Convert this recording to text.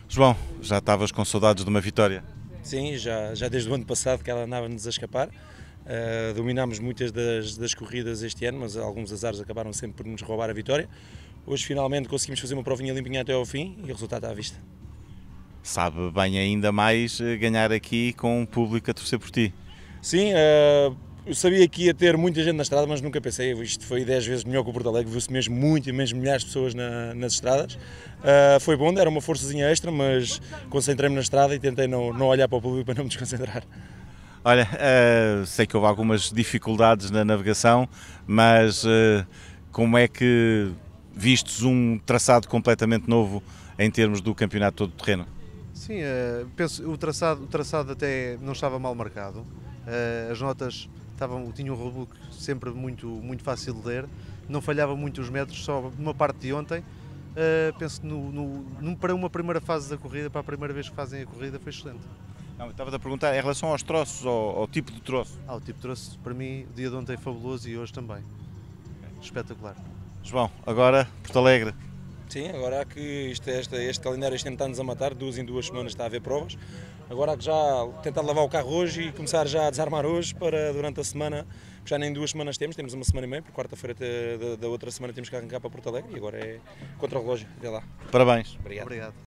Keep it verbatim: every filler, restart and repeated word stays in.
João, já estavas com saudades de uma vitória? Sim, já, já desde o ano passado que ela andava-nos a escapar. Uh, dominámos muitas das, das corridas este ano, mas alguns azares acabaram sempre por nos roubar a vitória. Hoje finalmente conseguimos fazer uma provinha limpinha até ao fim e o resultado está à vista. Sabe bem ainda mais eh, ganhar aqui com um público a torcer por ti. Sim, uh, eu sabia que ia ter muita gente na estrada, mas nunca pensei, isto foi dez vezes melhor que o Porto Alegre, viu-se mesmo muito, mesmo milhares de pessoas na, nas estradas. Uh, foi bom, era uma forçazinha extra, mas concentrei-me na estrada e tentei não, não olhar para o público para não me desconcentrar. Olha, eh, sei que houve algumas dificuldades na navegação, mas eh, como é que vistes um traçado completamente novo em termos do campeonato todo terreno? Sim, eh, penso o traçado, o traçado até não estava mal marcado. Eh, as notas estavam, tinham um rebook sempre muito, muito fácil de ler, não falhava muito os metros, só numa parte de ontem. Eh, penso que no, no, num- para uma primeira fase da corrida, para a primeira vez que fazem a corrida, foi excelente. Não, eu estava-te a perguntar em relação aos troços, ao, ao tipo de troço. Ah, o tipo trouxe para mim o dia de ontem fabuloso e hoje também. Espetacular. João, agora Porto Alegre. Sim, agora há que isto, este, este calendário este ano está-nos a matar, duas em duas semanas está a haver provas. Agora há que já tentar lavar o carro hoje e começar já a desarmar hoje para durante a semana, já nem duas semanas temos, temos uma semana e meia, por quarta-feira da, da outra semana temos que arrancar para Porto Alegre e agora é contra o relógio, até lá. Parabéns. Obrigado. Obrigado.